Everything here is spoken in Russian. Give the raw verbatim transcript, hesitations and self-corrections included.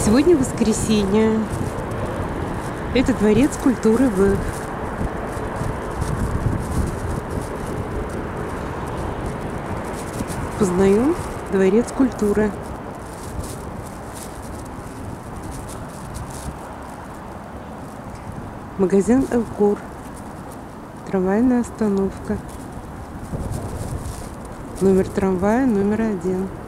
Сегодня воскресенье. Это дворец культуры ВЭФ. Познаем дворец культуры. Магазин Элкор. Трамвайная остановка. Номер трамвая номер один.